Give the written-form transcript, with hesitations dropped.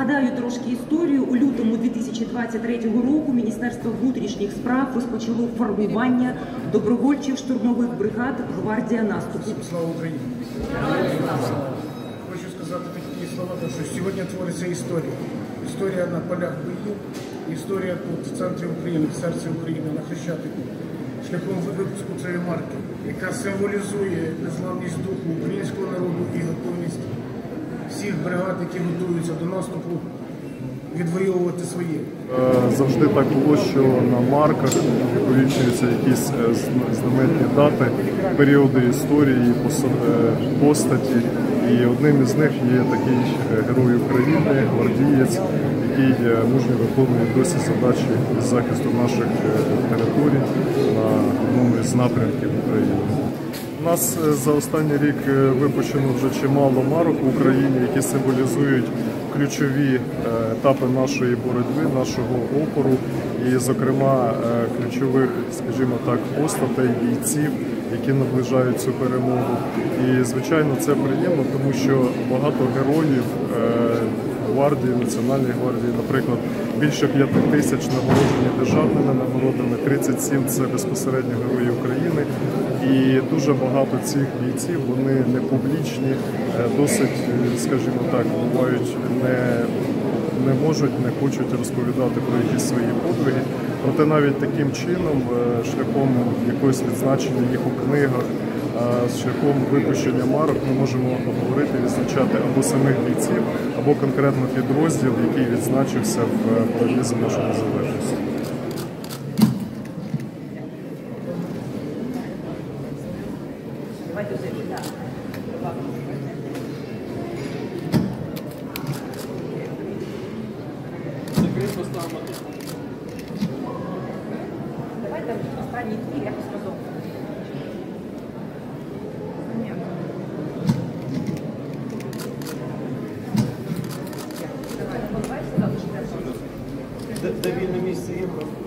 Нагадаю трошки історію. У лютому 2023 року Міністерство внутрішніх справ розпочало формування добровольчих штурмових бригад «Гвардія наступу». Слава Україні! Хочу сказати такі слова, що сьогодні твориться історія. Історія на полях боїв, історія тут, в центрі України, в серці України, на Хрещатику, шляхом випуску цієї марки, яка символізує незламність духу українського народу і готовність всіх бригад, які готуються до наступу, відвоювати своє. Завжди так було, що на марках увіковічуються якісь знаменні дати, періоди історії, постаті. І одним із них є такий герой України, гвардієць, який мужньо виконує досі задачі із захисту наших територій на одному із напрямків України. У нас за останній рік випущено вже чимало марок в Україні, які символізують ключові етапи нашої боротьби, нашого опору і, зокрема, ключових, скажімо так, постатей, бійців, які наближають цю перемогу. І, звичайно, це приємно, тому що багато героїв гвардії, Національної гвардії, наприклад, більше 5 тисяч нагороджені державними нагородами, 37 – це безпосередньо герої України. І дуже багато цих бійців, вони не публічні, досить, скажімо так, бувають не можуть, не хочуть розповідати про якісь свої подвиги. Проте навіть таким чином, шляхом якогось відзначення їх у книгах, шляхом випущення марок ми можемо обговорити, відзначати або самих бійців, або конкретно підрозділ, який відзначився в боротьбі за нашу незалежність. Давайте останній твір, якось разом. Де вільне місце є?